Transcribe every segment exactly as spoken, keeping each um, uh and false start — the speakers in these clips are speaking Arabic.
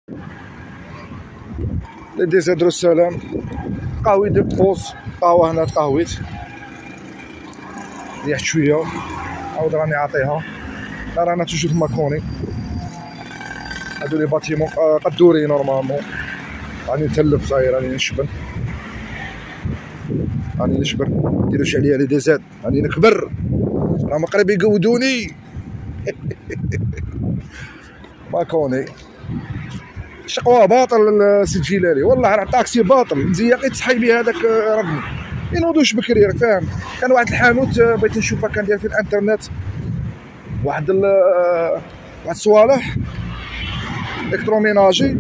لدي زادرو السلام. قهوي دي بوز، قهوة هنا تقهويت ريحت شوية، عاود راني عاطيها. لا رانا توجور في ماكوني، هادو لي باتيمون قدوري نورمالمون. راني نتلف صاير، راني نشبن راني نشبر، مديروش عليا لي دي زاد، راني نكبر، راهم قريب يقودوني. ماكوني شقوة باطل السي جيلالي، والله راه طاكسي باطل مزياقي تصحي بيه هذاك ربي. ينوضوش بكري راك فاهم. كان واحد الحانوت بغيت نشوفها، كان داير في الانترنت واحد ال واحد الصوالح الكتروميناجي،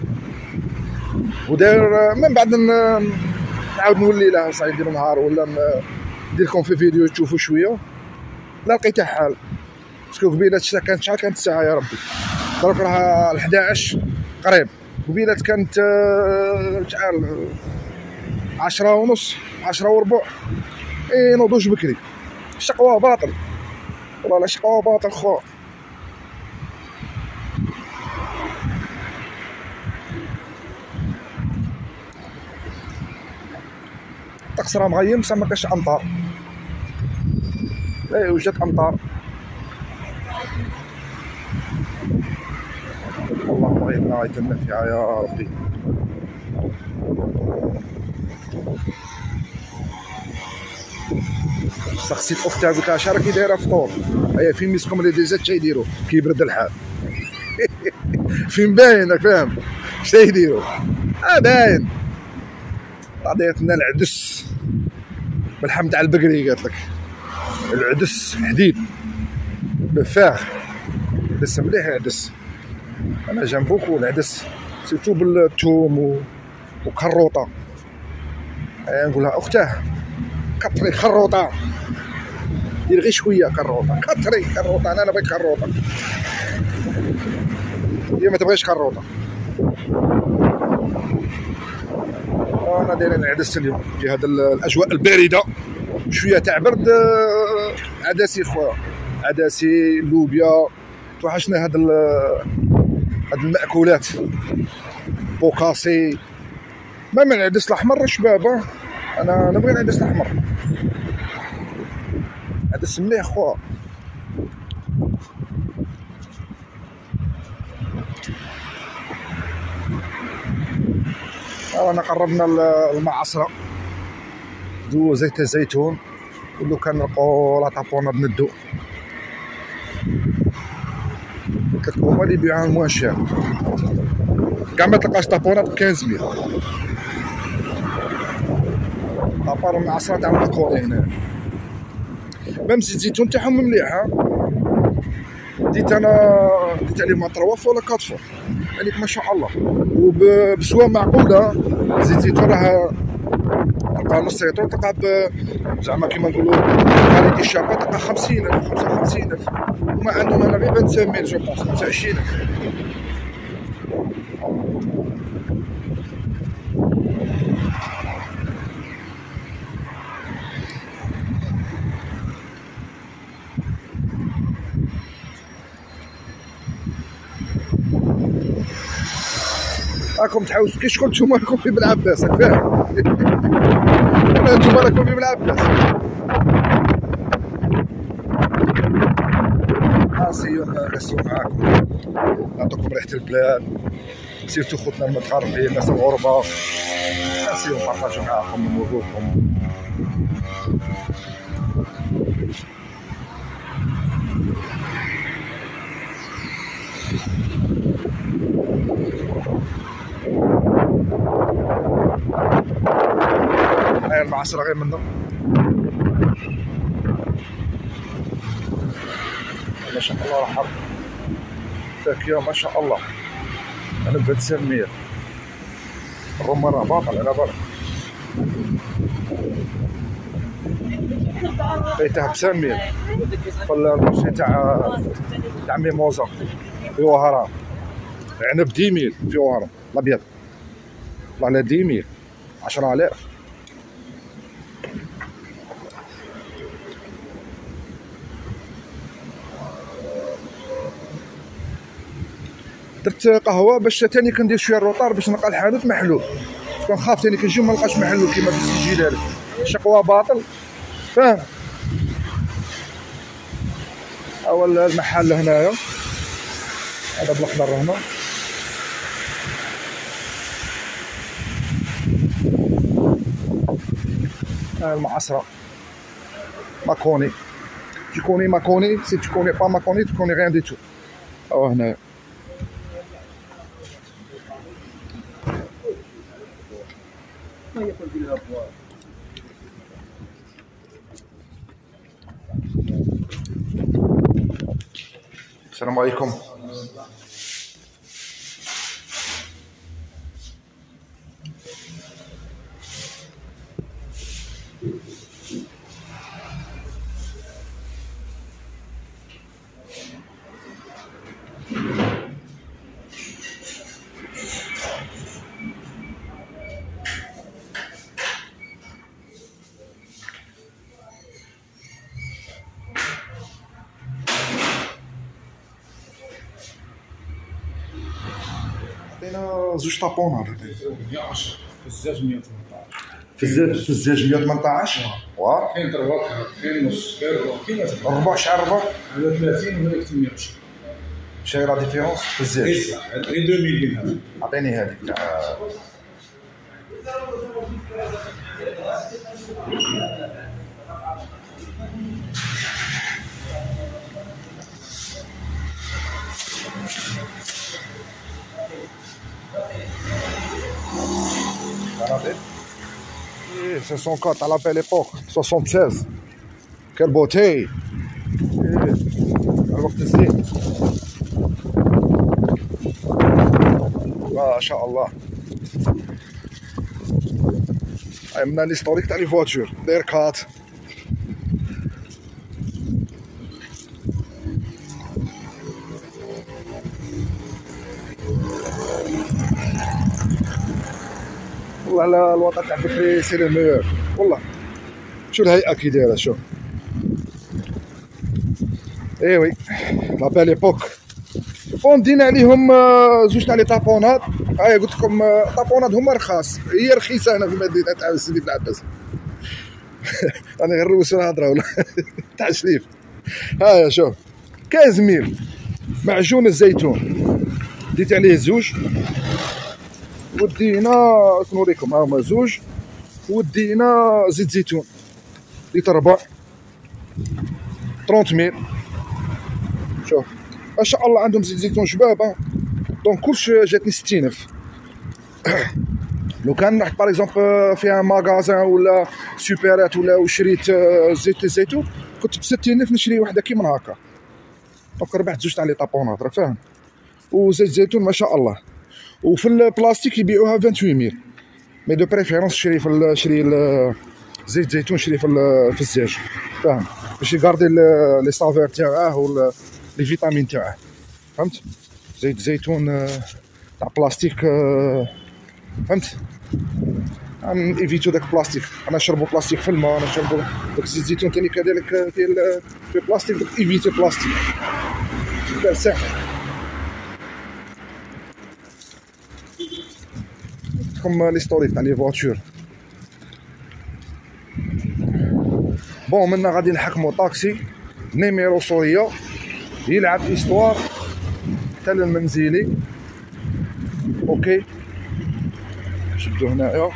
وداير من بعد نعاود نولي له صاي نديرو نهار ولا ندير لكم في فيديو تشوفوا شويه. لا لقيتها حال باسكو قبيله كانت شحال كانت الساعه يا ربي، دروك راه الحداعش قريب. قبيلات كانت شحال عشرة ونص، عشرة وربع. اي نوضوش بكري، شقوة باطل والله، لا شقوة باطل خو. الطقس راه مغيم بصح مكاش امطار، لا يوجد امطار. اللهم غيثنا غيثا نافعا يا ربي. سقسيت اختها قلت لها شراكي دايره فطور، هيا فين ميسكم لي ديزات تيديروا كيبرد الحال. فين باين راك فاهم اش تيديروا؟ اه باين عطيتنا العدس باللحم تاع البقري، قالت لك العدس حديد بفاخ، بس مليح العدس. انا جام بوكو العدس سيرتو بالثوم وكروطه. انا نقول لها اختاه كطري خروطه، دير غير شويه كروطه، كطري كروطه، انا بغيت كروطه، هي ما تبغيش كروطه. انا دايرين العدس اليوم في هذه الاجواء البارده، شويه تاع برد. عدسي خويا، عدسي لوبيا، توحشنا هاد هاد المأكولات، بوكاسي. ما من العدس الاحمر شبابه، انا نبغي العدس الاحمر، عدس مليح خويا. رانا قربنا المعصره، دو زيت الزيتون، ولو كان نلقاو لا طابونه بندو. قلت لك هما اللي يبيعوها موان شير، كاع ما تلقاش طابونه ب خمسمية. ابار المعصره تاع الماكوري هنا، ميم زيت الزيتون تاعهم مليحه. ديت انا ديت عليهم اطرواف ولا كاطفو، عليك ما شاء الله، وبسوا معقوله. زيت الزيتون راه تلقى نص لتر، تلقى زعما كيما نقولوا كاليتي شابه، تلقى خمسين ألف خمسة وخمسين ألف، وما عندهم انا غير خمسة وعشرين جو بونس، خمسة وعشرين ألف. راكم تحوسوا كي شكون نتوما راكم في بلعباس، راك فاهم؟ نتوما راكم في بلعباس. ناسيو ناسيو معاكم، نعطيكم ريحة البلاد، سيرتو خوتنا المتغربين، الناس الغربة، ناسيو نبارطاجيو معاكم ونوريوكم. هاي المعصرة غير منه، ما شاء الله راه حر، فاكهة ما شاء الله. أنا بهاد سمير الرمان راه باطل على بالك، لقيتها بسمير في المارشي تاع تاع ميموزا في وهران، عنب ديميل في وهران الأبيض، والله على ديميل عشرة آلاف. درت قهوه باش ثاني كندير شويه الروطار باش نلقى الحانوت محلول، كنخاف ثاني كنجي ما نلقاش محلول كيما في السجلات، شقوه باطل فاهم. اول المحل هنايا هذا بالاخضر هنا، المعصره ماكوني، tu connais ماكوني، si tu connais pas ماكوني tu connais rien du tout. أو هنايا السلام عليكم. عطينا زوج طابونات مية وعشرة في الزاج مية وثمنطاش في الزاج في الزاج مية وثمنطاش. واه كاين ربع كاين نص كاين كاين الربع شحال الربع؟ هذا ثلاثين وهذاك مية وعشرة. شاي لا ديفيرونس في الزاج؟ غير deux mille بين هذا. عطيني هذيك تاع Eh, c'est son code à la belle époque, soixante-seize. Quelle beauté! الوقت الزين ما شاء الله. عملنا ليستوريك تاع لي فواتور داير كات. والله الوطن تاع بكري سي لو ميور والله. شو الهيئه كي دايره شوف. اي وي لا بال ايبوك. بون دينا عليهم زوج تاع لي طابونات. هاي قلت لكم طابونات هما رخاص، هي رخيصه هنا في مدينه تاع سيدي بن العباس. انا غير روس الهضره ولا تاع شريف. هايا شوف خمسة ميل معجون الزيتون ديت عليه زوج، ودينا نوريكم ها هما زوج، ودينا زيت زيتون لتر ربع ثلاثين ميل. شوف ما شاء الله عندهم زيت زيتون شبابه. دونك كلشي جاتني ستين ألف. لو كان رحت باغ اكزومبل في ان ماغازان ولا سوبرات ولا وشريت زيت الزيتون كنت ب ستين ألف نشري وحده كيما هكا. دونك ربحت زوج تاع لي طابونات راك فاهم. وزيت زيتون ما شاء الله. وفي البلاستيك يبيعوها ثمانية وعشرين ميل، مي دو بريفيرونس شري في شري زيت زيتون شري في في الزاج فاهم، باش يغاردي لي سافير تاعه و لي فيتامين تاعه فهمت. زيت زيتون تاع بلاستيك فهمت. ايفيتو داك البلاستيك، انا نشربو بلاستيك في الماء، انا نشربو داك زيت زيتون ثاني كذلك ديال في البلاستيك. داك ايفيتي البلاستيك سوبر ساهل. كم ليستوريك تاع لي فواتور. بون منا غادي نحكمو طاكسي نيميرو سوريا يلعب ايستوار حتى للمنزلي. اوكي نشدو هنايا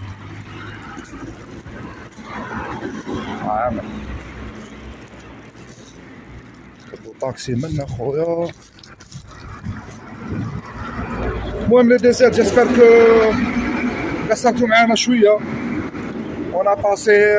عامل نركبو طاكسي منا خويا. المهم لي ديزير جيسبر كو قصرتو معانا شويه وانا باسي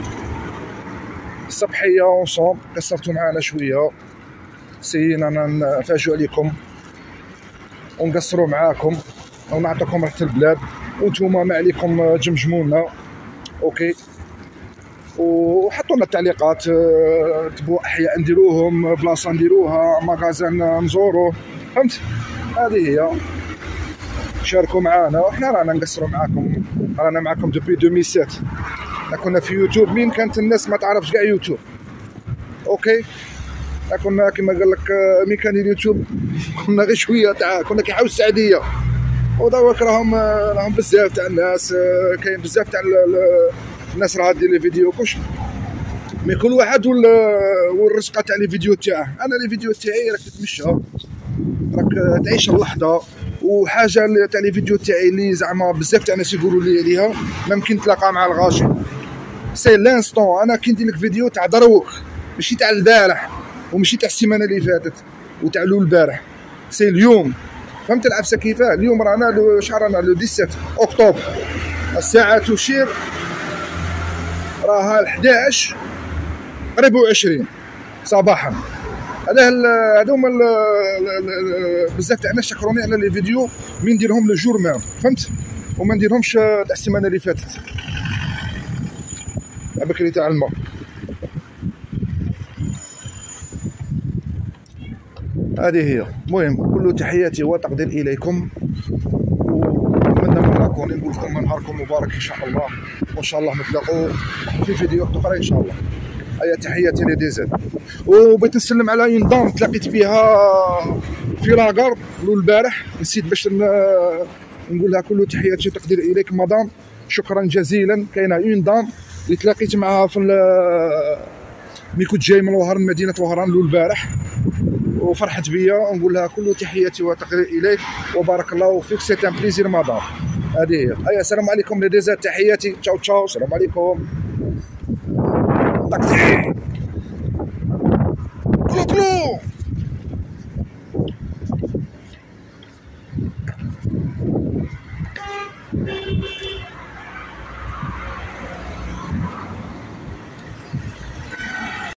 الصبحيه اونصومبل، قصرتو معانا شويه سينا نفاجئو عليكم ونقصروا معاكم ونعطيكم ريحه البلاد، وانتوما ما عليكم جمجمونا اوكي. وحطوا لنا التعليقات، تبغوا احياء نديروهم، بلاصه نديروها، ماغازان نزوروه فهمت. هذه هي شاركوا معانا وحنا رانا نقصروا معاكم. رانا معاكم دوبي ألفين وسبعة. كنا في يوتيوب مين كانت الناس ما تعرفش كاع يوتيوب اوكي. كنا كما قال لك ملي كان اليوتيوب كنا غير شويه تاع كنا كيحاول السعديه، ودروك راهم راهم بزاف تاع الناس، كاين بزاف تاع الناس راه دير لي فيديو كلشي، مي كل واحد والرزقه تاع لي فيديو تاعه. انا لي فيديو تاعي راك تتمشى، راك تعيش اللحظه، وحاجه تاع لي فيديو تاعي اللي زعما بزاف تاع الناس يقولوا لي عليها ما يمكن تلاقى مع الغاشي، سي لانستون. انا كي ندير لك فيديو تاع دروك، ماشي تاع البارح وماشي تاع السيمانه اللي فاتت وتاع الاول البارح، سي اليوم. فهمت العفسه كيفاه؟ اليوم رانا شحال رانا لو سبعة عشر اكتوبر، الساعه تشير راها الحداش قريب وعشرين صباحا. هذا هادو هما بزاف تاع الناس شكروني على لي فيديو مين نديرهم لو جور مام، فهمت؟ وما نديرهمش تاع السيمانه اللي فاتت تاع بكري تاع الماء. هذه هي. المهم كل تحياتي وتقدير اليكم، ونتمنى من نكون نقول لكم نهاركم مبارك ان شاء الله، وان شاء الله نتلاقوا في فيديوهات اخرى ان شاء الله. هيا تحياتي لدي زاد. وبغيت نسلم على اون دام تلاقيت بها في لاكار البارح، نسيت باش نقول لها كل تحياتي وتقدير اليك مدام، شكرا جزيلا. كاينه اون دام اللي تلاقيت معها في ملي كنت جاي من وهران، مدينه وهران البارح، وفرحت بيا، ونقول لها كل تحياتي وتقدير اليك وبارك الله فيك. سي ان بليزير مدام. هذه هي. هيا السلام عليكم لي زاد، تحياتي، تشاو تشاو، السلام عليكم. طاكسي كلو كلو.